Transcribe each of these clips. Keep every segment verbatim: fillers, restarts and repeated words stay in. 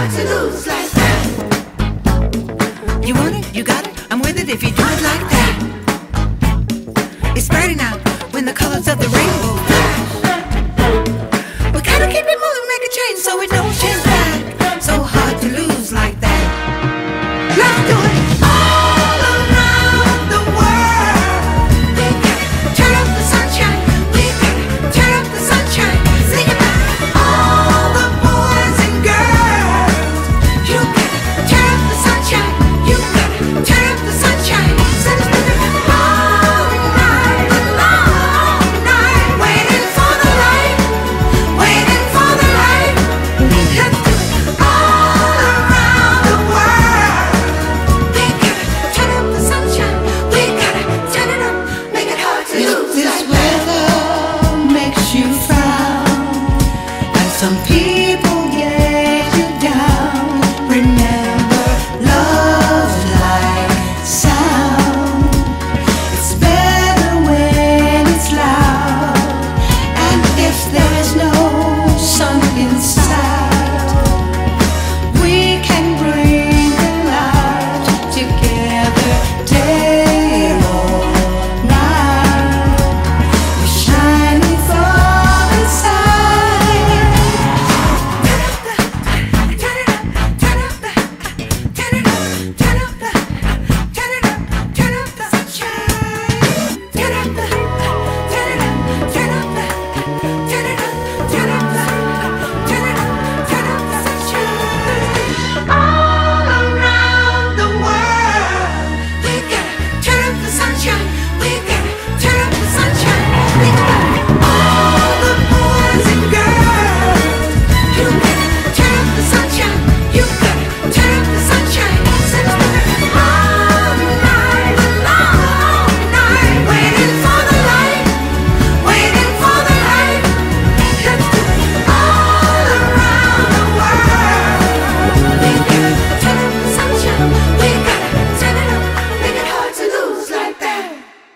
hard to lose like that. You want it, you got it, I'm with it if you do it like that. It's spreading out when the colors of the rainbow flash. We gotta keep it moving, make a change so we don't change back. So hard to lose like that. Let's do it. All around the world, we gotta turn up the sunshine. We gotta turn up the sunshine. Sing it back. All the boys and girls, you gotta turn up the sunshine. You gotta turn up the sunshine. Sing it back. All night, long night, waiting for the light, waiting for the light. Let's do it. All around the world, we gotta turn up the sunshine. We gotta turn it up, make it hard to lose. If this weather makes you frown and some people get you down, remember love's like sound. It's better when it's loud, and if there's no sun in sight, we can bring the light together day or night. We're shining from inside. Turn it up, turn it up, turn it up, turn it up, turn it up, turn up the sunshine. Turn up the, turn it up, turn up the, turn it up, turn up the, turn it up, turn up the sunshine. All around the world, we gotta turn up the sunshine. We gotta turn up the sunshine. Think about it. All the boys and girls, you gotta turn up the sunshine. You gotta turn up the sunshine. Sing it back. All night, long night, waiting for the light, waiting for the light. Let's do it. All around the world, we gotta turn up the sunshine. We gotta turn it up, make it hard to lose like that.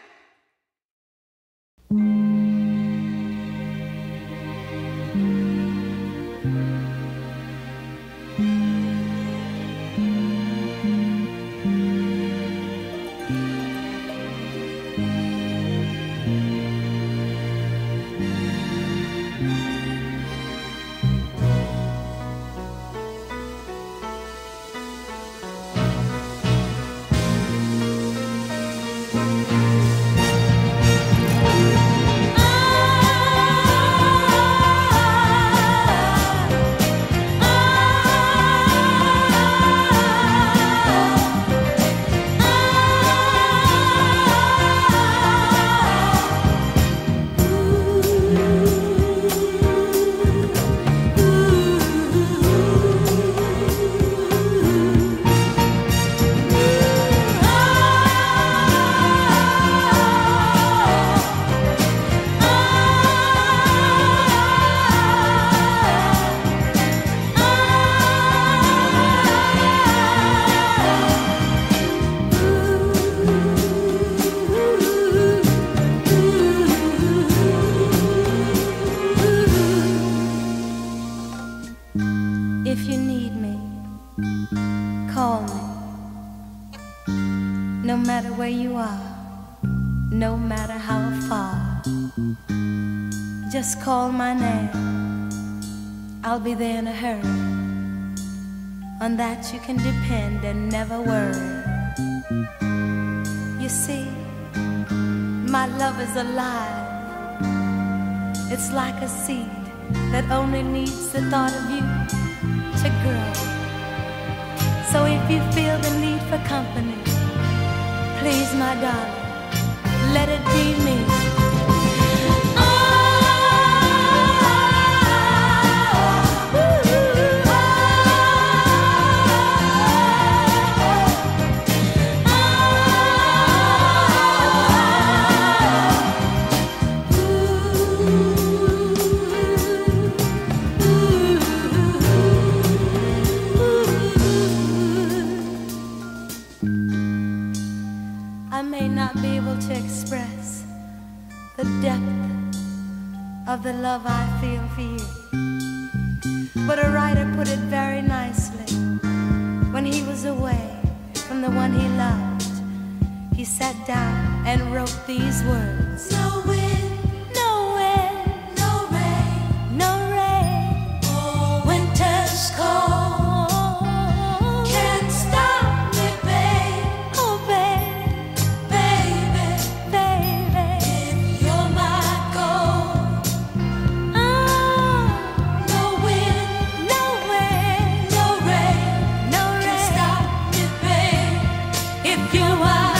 If you need me, call me. No matter where you are, no matter how far, just call my name. I'll be there in a hurry. On that you can depend and never worry. You see, my love is alive. It's like a seed that only needs the thought of you to grow. So if you feel the need for company, please, my darling, let it be me. I may not be able to express the depth of the love I feel for you, but a writer put it very nicely. down and wrote these words. No wind, no wind, no rain, no rain. Oh, winter's cold can't stop me, babe. Oh, babe, baby, baby, if you're my gold. Oh, no wind, no wind, no rain, no rain can stop me, babe, if you're my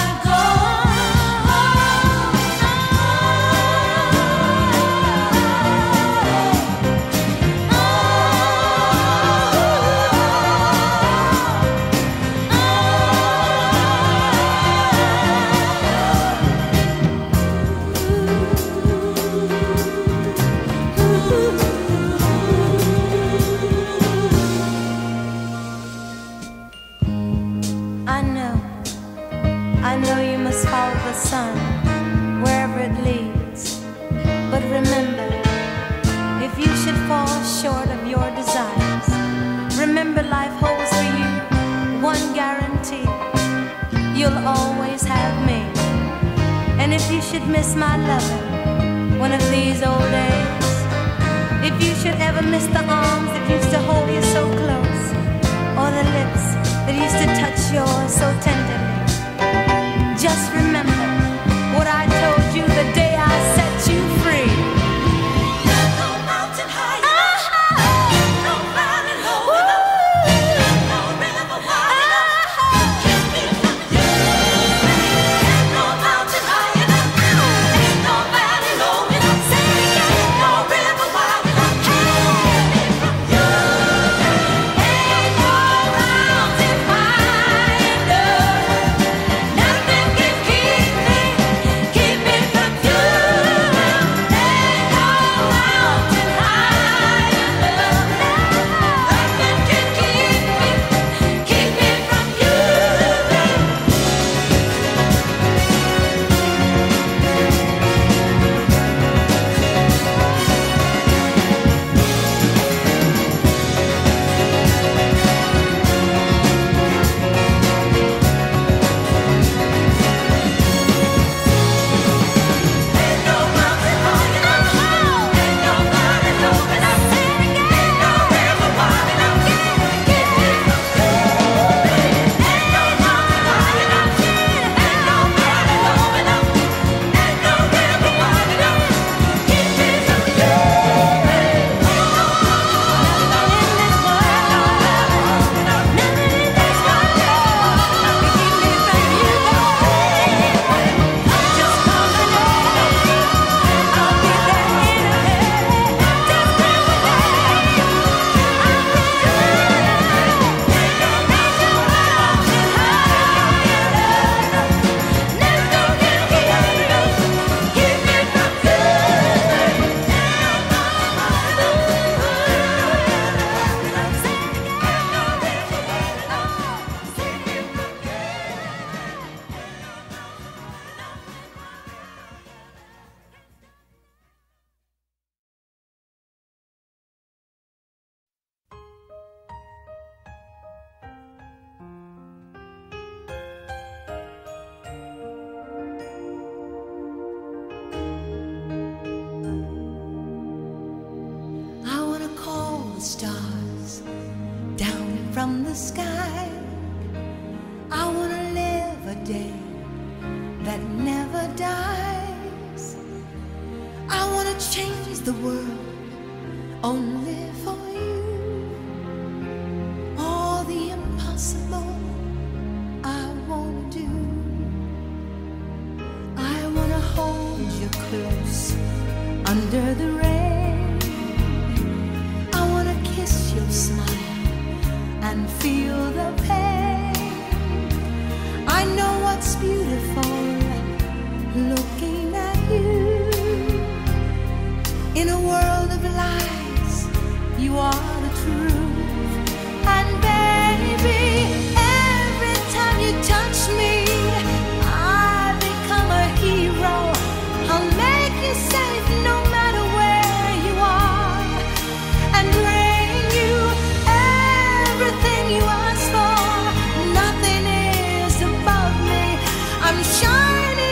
I know, I know you must follow the sun wherever it leads. But remember, if you should fall short of your desires, remember life holds for you one guarantee: you'll always have me. And if you should miss my loving one of these old days, if you should ever miss the arms that used to hold you so close, or the lips that used to touch yours so tenderly, just remember what I told you the day I set you free. There's no mountain high enough, no valley low enough, no river wide enough to keep me from you. There's no mountain high enough, ain't no valley low enough, say it again, no river wide enough to keep me from you. Ain't no mountain high enough, nothing can keep me, keep me from you. Ain't no mountain high enough, nothing can keep me, keep me from you. Ain't no mountain high enough, ain't no valley low enough, ain't no river wide enough to keep me from you. Ain't no mountain high enough, ain't no valley low enough, ain't no river wide enough to keep me from you. Nothing in this world, nothing in this world can keep me from you. Just call my name, I'll be there in a minute. Just call my name, I'll be there. Ain't no mountain high enough, nothing can keep me, keep me from you. I wanna call the stars down from the sky. I wanna live a day that never dies. I wanna change the world only for you. All the impossible I wanna do. I wanna hold you close under the rain. I wanna kiss your smile and feel the pain. I know what's beautiful looking at you. In a world of lies, you are the truth. And baby, every time you touch me, I become a hero. I'll make you safe no matter where you are, and bring you everything you ask for. Nothing is above me. I'm shining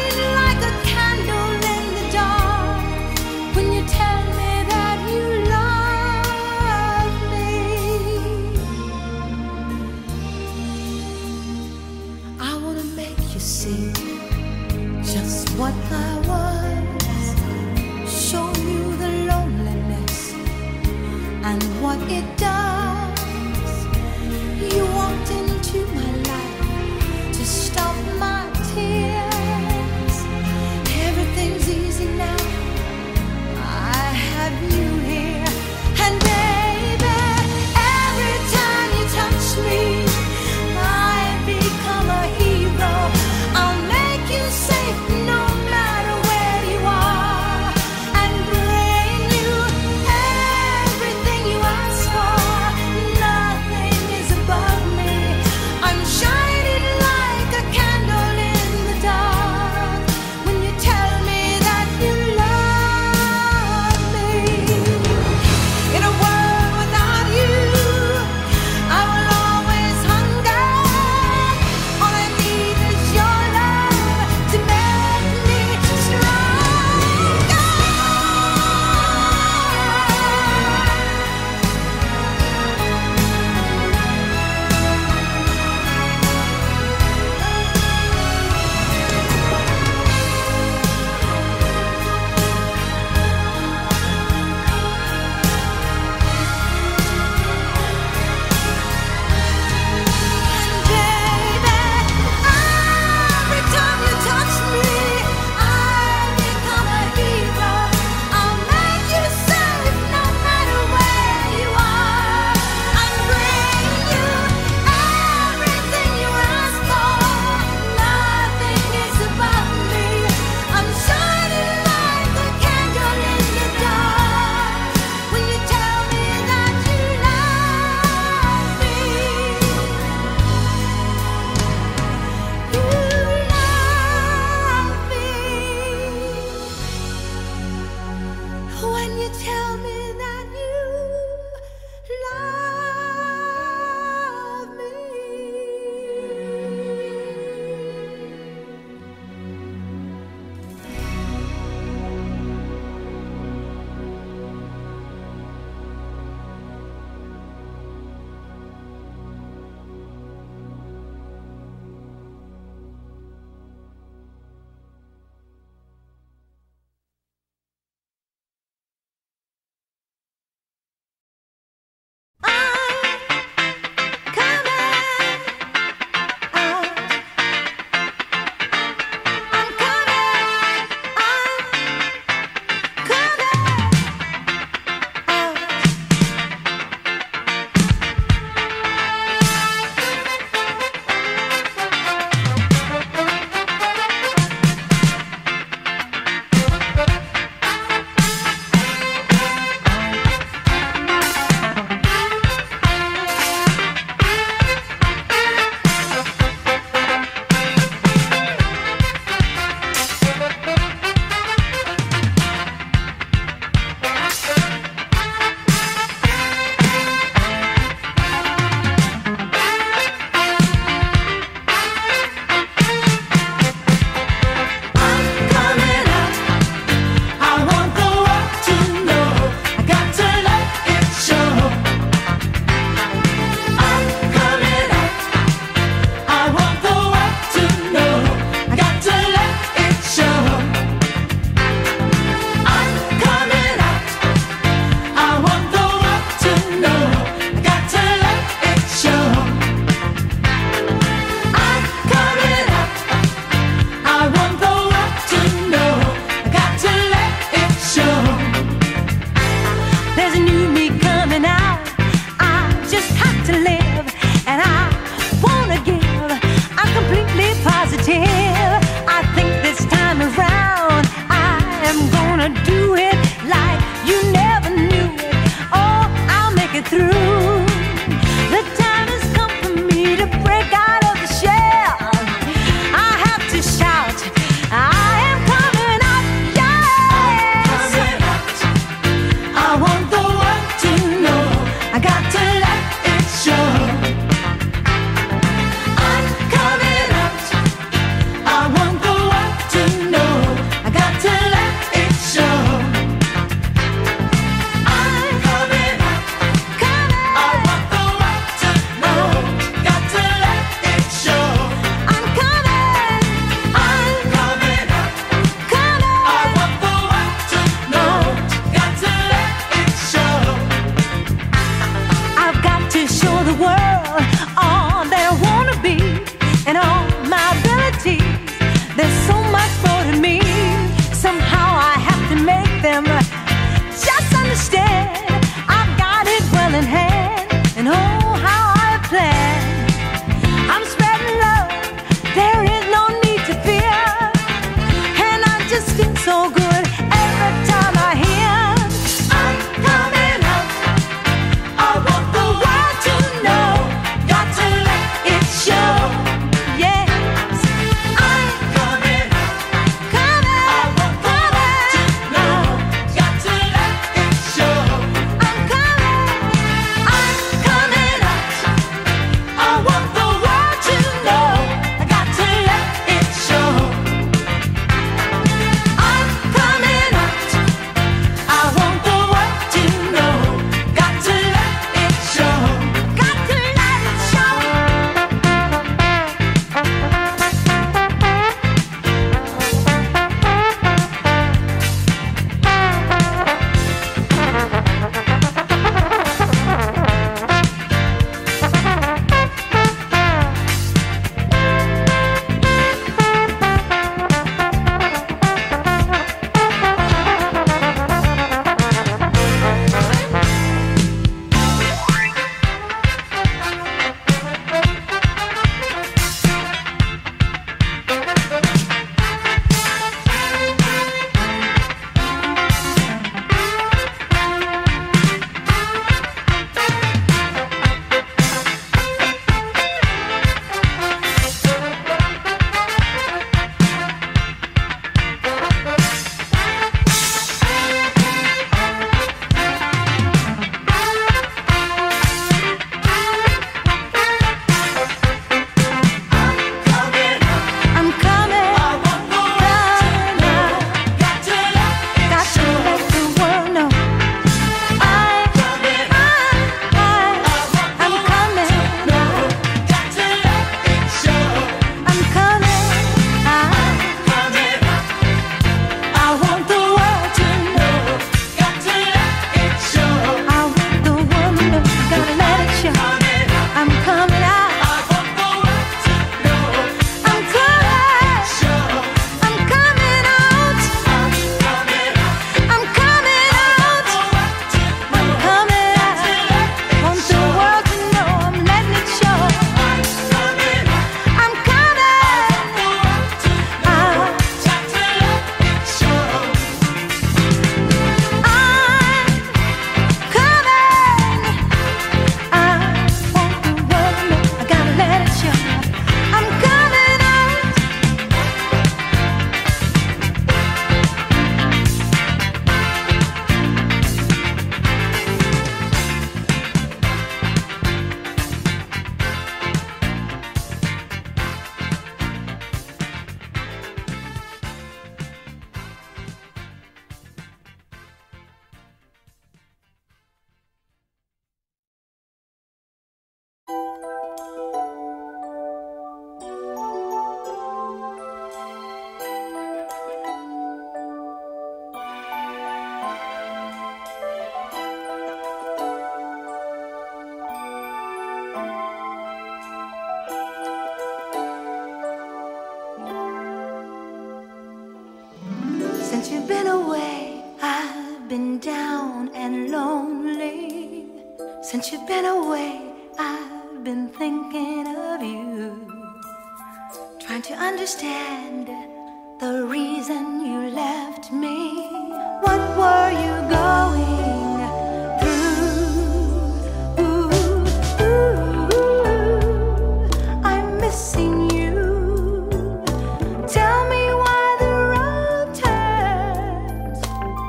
Since you've been away, I've been thinking of you, trying to understand the reason you left me. What were you going through? Ooh, ooh, ooh, I'm missing you. Tell me why the road turns.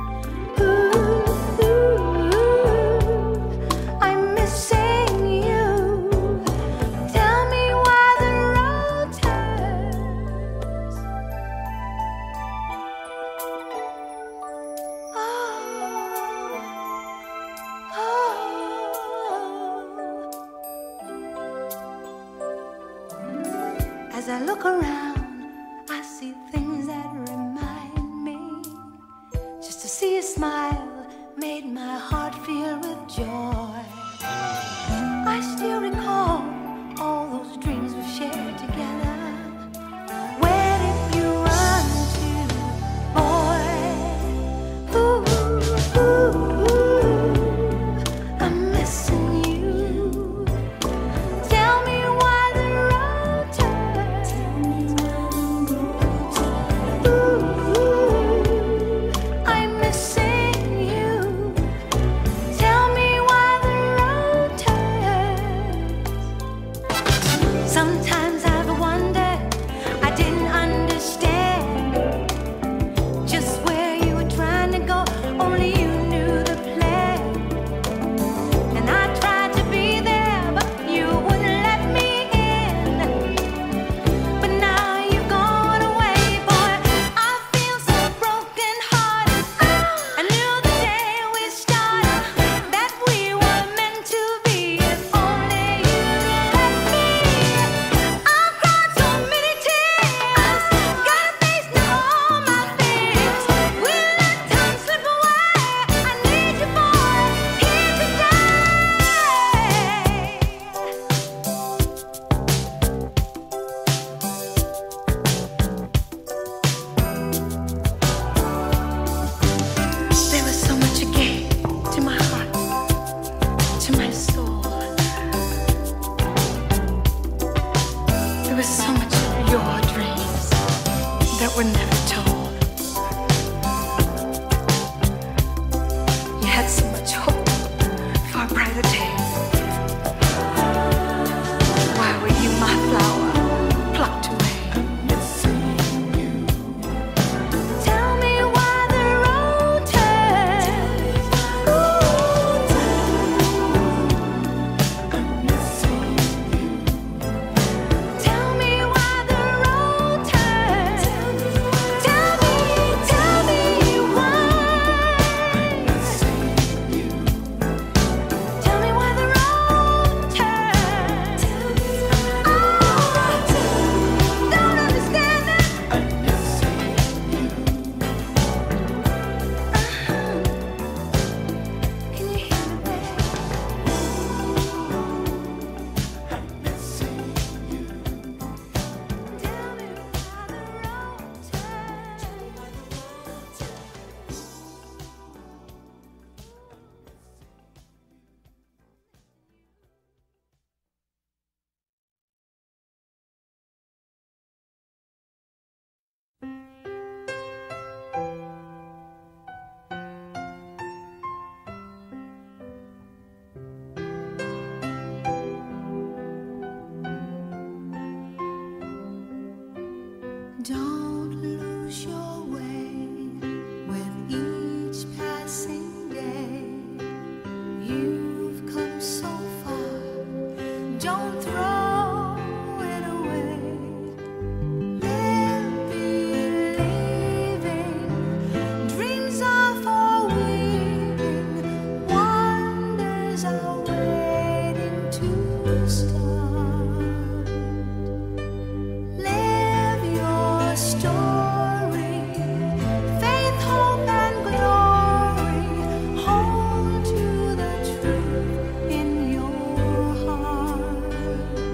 Ooh, ooh, I'm missing you. Tell me why the road turns. As I look around, I see things that remind me. Just to see a smile made my heart feel with joy. I still recall all those dreams we shared together. Where did you run to, boy? Ooh, ooh, ooh, I'm missing you. Tell me why the road turns. Ooh, I'm missing you. Tell me why the road turns. Sometimes I've wondered, I didn't understand just where you were trying to go. Only you knew the plan. And I tried to be there, but you wouldn't let me in. But now you've gone away, boy. I feel so broken hearted. I knew the day we started that we were meant to be. If only you let me. I've cried so many tears, got a face now all my fears. We let time slip away. I need you, boy, here today. There was so much you gave to my heart, to my soul. There was so much of your dreams that were never told. You had so much hope for a brighter day. Why were you my flower plucked away? Tell me why the road turns. Ooh, tell me why the road turns. Tell me, tell me why. Tell me why the road turns. Oh, don't understand it. Can you hear me, babe? Tell me why the road turns. Don't lose your way with each passing day. You've come so far, don't throw it away. Live believing, dreams are for weaving, wonders are waiting to start. Live your story, faith, hope, and glory. Hold to the truth in your heart.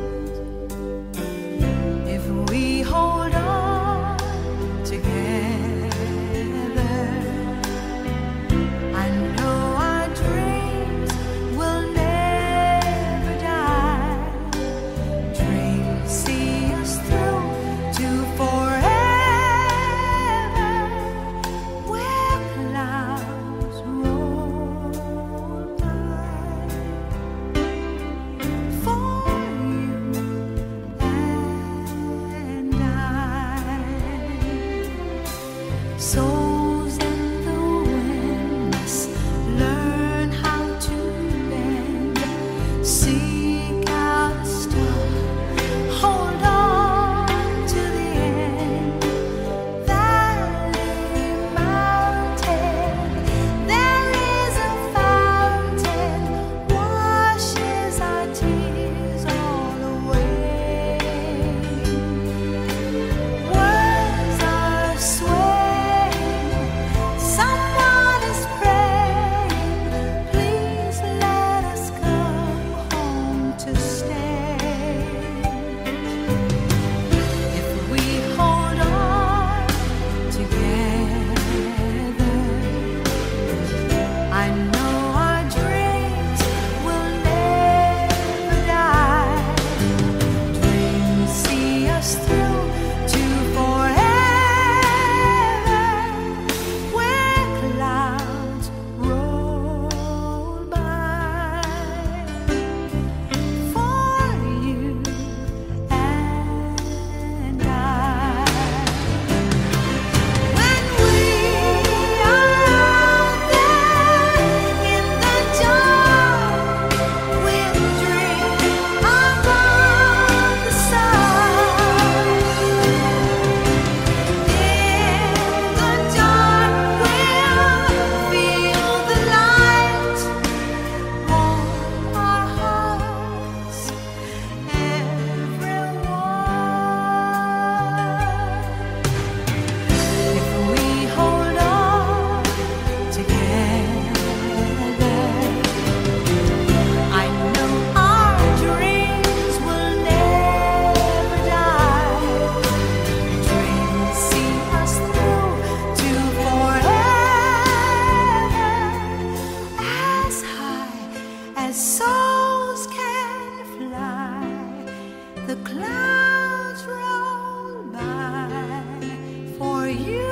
the clouds roll by for you.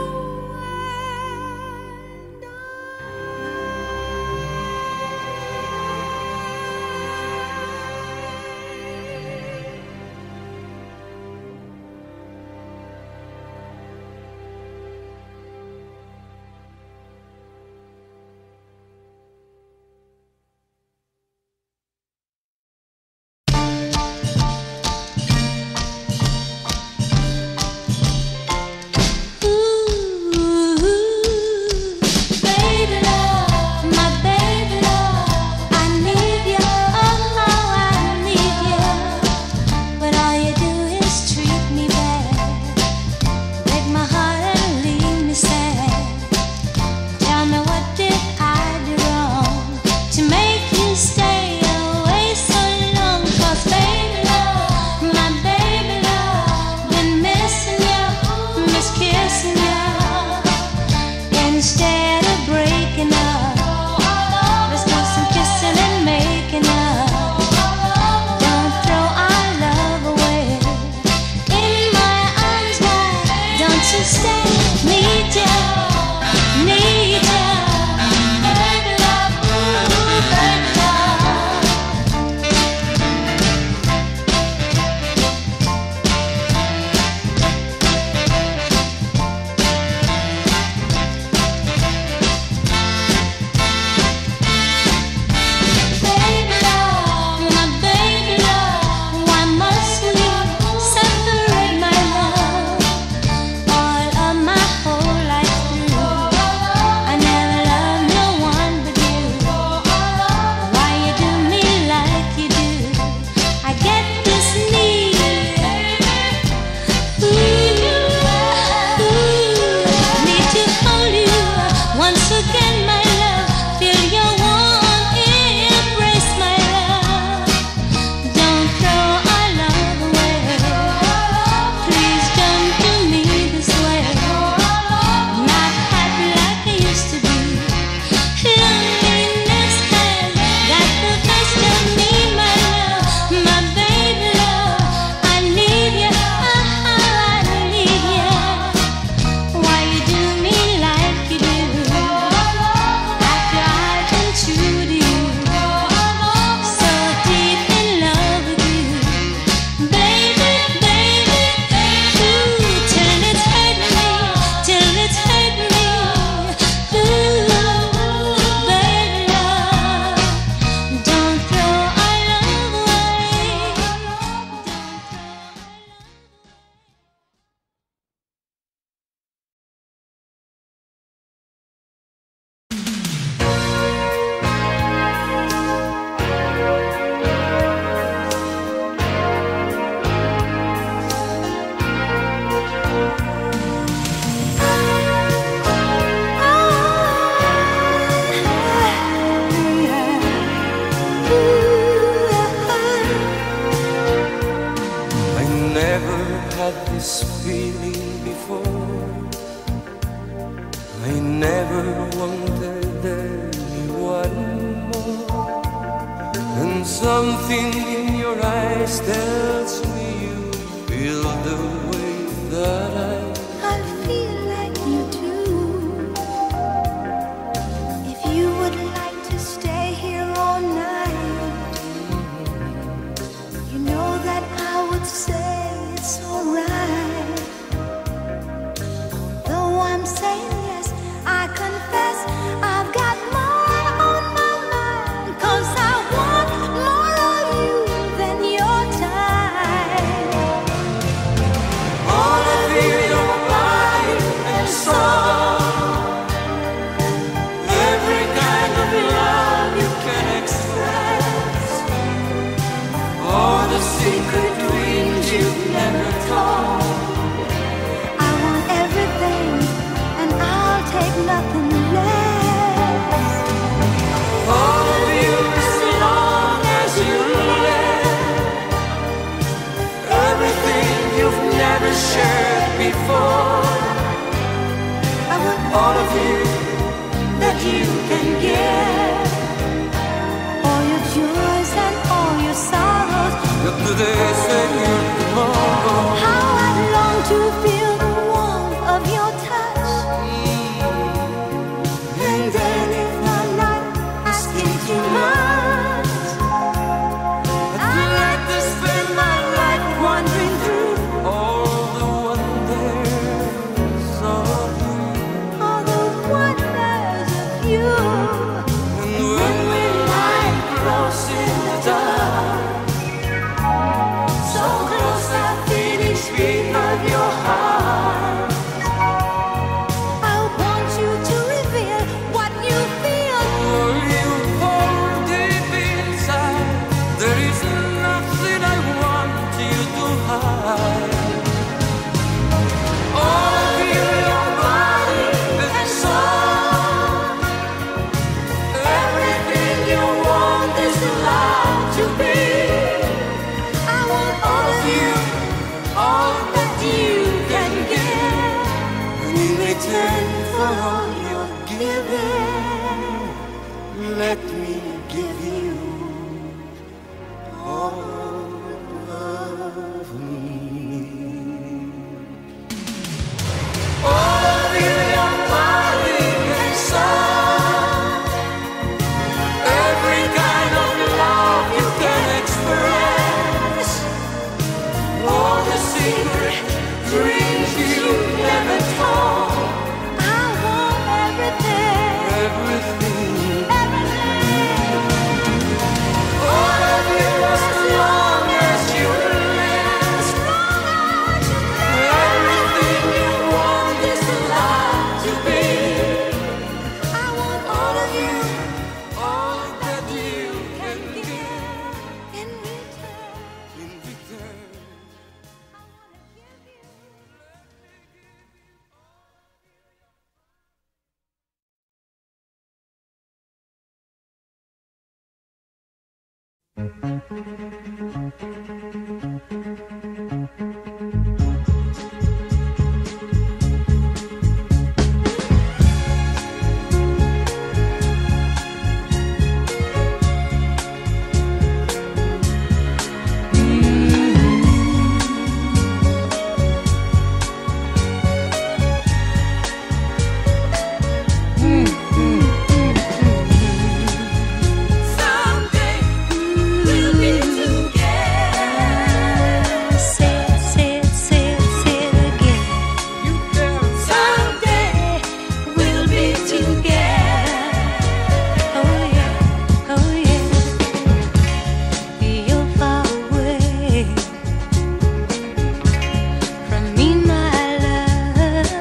Something in your eyes tells me you feel the way that I I feel like you do. If you would like to stay here all night, you know that I would say it's alright. Though I'm saying yes, I confess I've got more on my mind, 'cause I want more of you than your time. wanna feel your body and soul. Every kind of love you can express. All the secret dreams you've never told. I want everything, and I'll take nothing less. All of you as long as you live. Everything you've never shared before. I want All of you that you can give. all your joys and all your sorrows. Look to this all you're giving, let me give you all of me. All of you, your body and soul, every kind of love you can express, all the secret dreams you never told. I want everything, Everything, everything. all of you, as long as you last. Everything you want this life to be. I want All of you, all that you can give in return. in return. I want to give you. Someday we'll be together. Say it, say it, say it, say it again. You tell me. Someday we'll be together. Oh yeah, oh yeah. You're far away from me, my love.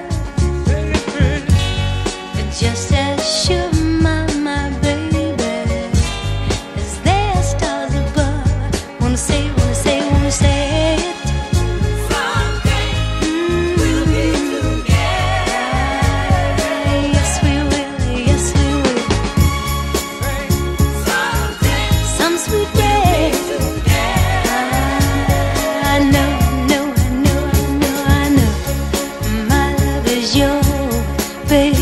Just as sure, my, my baby, as there are stars above. Wanna say, wanna say, wanna say it. Someday we'll be together. Yes, we will, yes, we will. Someday Some sweet day. together. I know, know, I know, I know, I know. My love is your baby.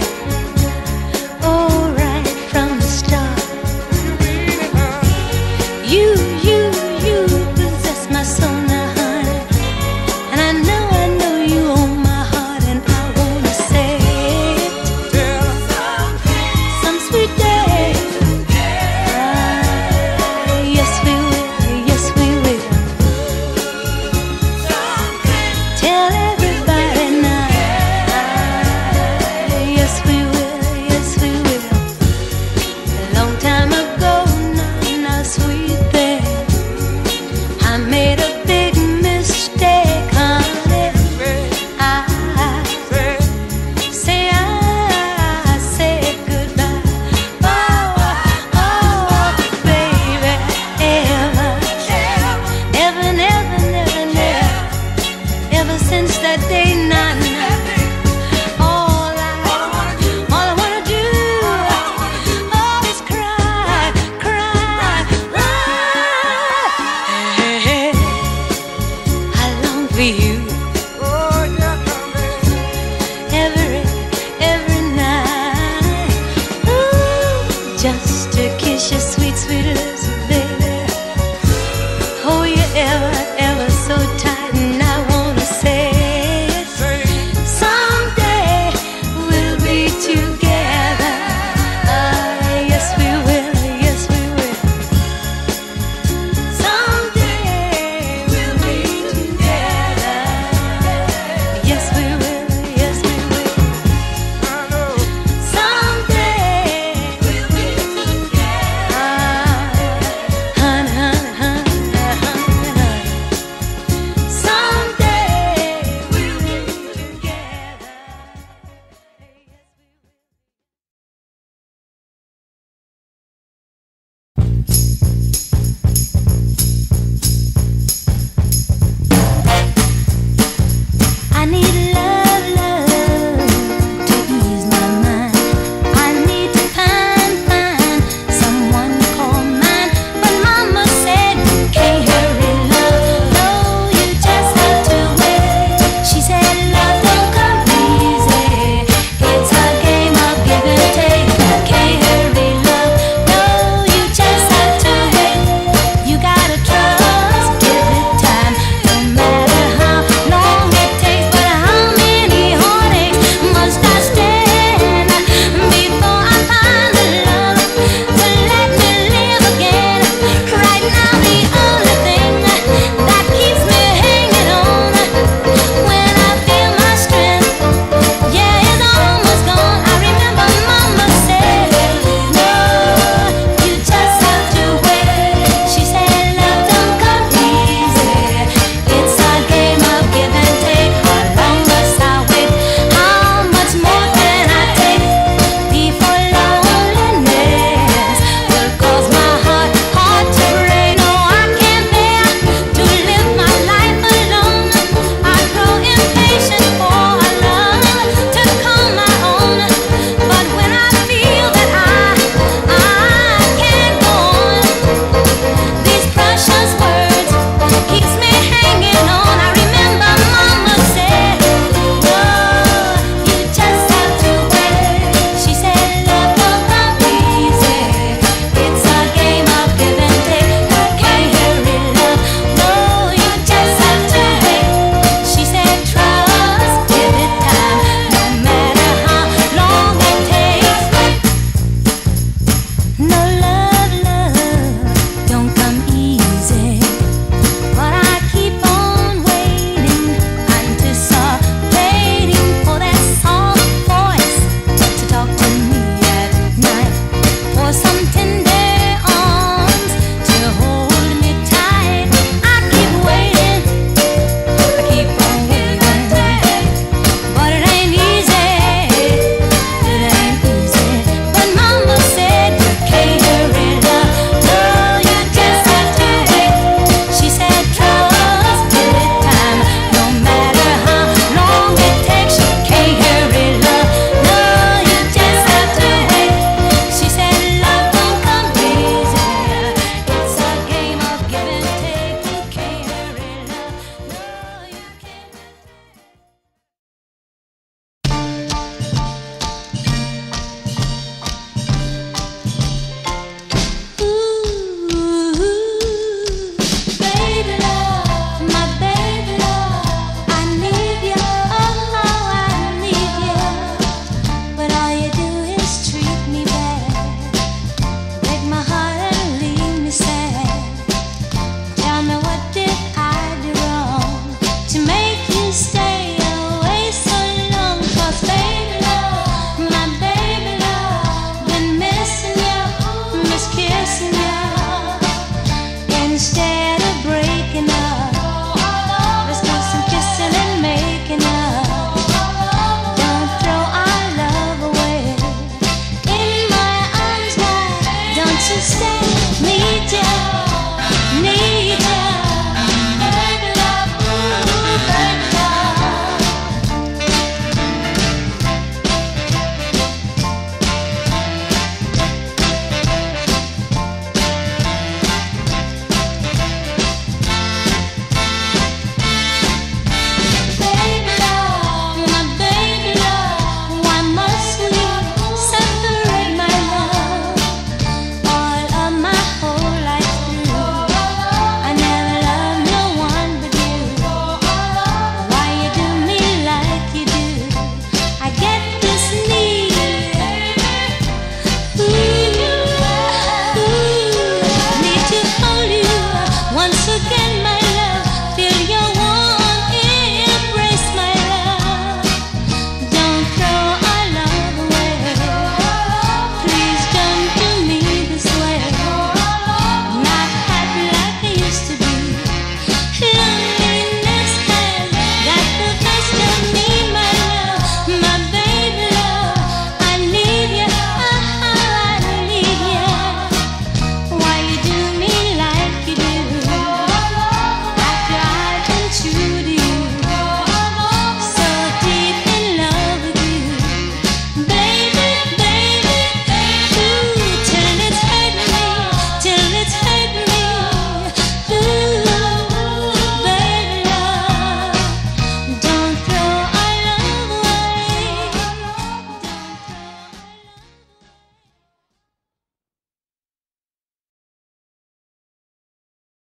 Oh, right from the start. You, you, you possess my soul now, honey. And I know, I know you own my heart, and I wanna say it. Some sweet day. Ah, yes, we will, yes, we will. Tell everybody now. Ah, yes, we will, yes, we will. A long time ago, now, now, sweet thing, I made a big mistake, honey. I say I said goodbye. Oh, oh, baby, ever, ever, never, never, never, ever since that day, nah, nah. All I, all I wanna do, oh, is cry, cry, cry. I long for you.